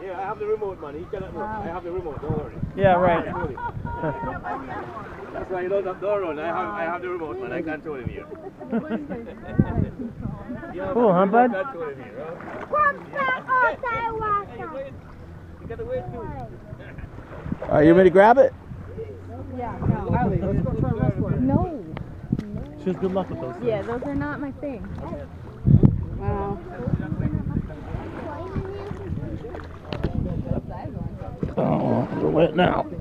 Yeah, I have the remote, man. He cannot run. I have the remote. Don't worry. Yeah, right. That's why you don't run. I have the remote, man. I control him here. Cool, huh, bud? Control him here, huh? You gotta wait too. Are you ready to grab it? Yeah, no. Allie, let's go try Westward. No. She has good luck with those things. Yeah, those are not my thing. Wow. Oh, you're wet now.